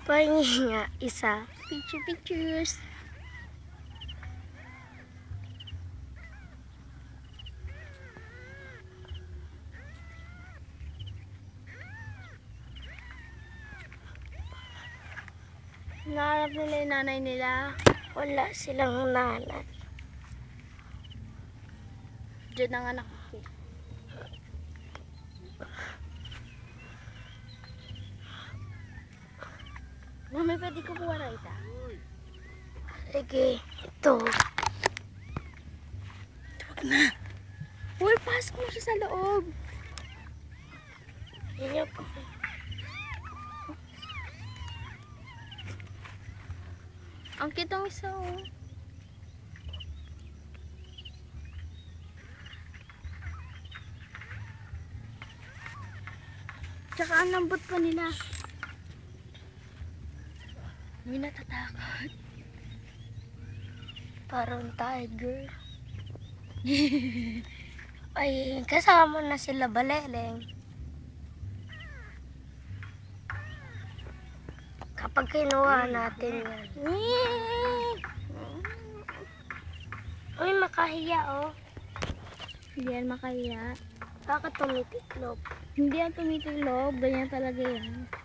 Pahingi nga, isa. Pictures. Nahanap nila yung nanay nila. Wala silang nanay. Diyan ang anak ko. Mami, pwede ko kuha na ita. Sige, ito. Huwag na. Uy, pasok mo siya sa loob. Yan yung... Ang kitang isa, oh. Tsaka ang lambot pa nila. May natatakot. Parang tiger. Ay, kasama na sila baleleng. Kapag kinuha natin yan. Uy, makahiya, oh. Hindi yan makaya. Bakit tumitiklop? Hindi yan tumitiklop. Ganyan talaga yan.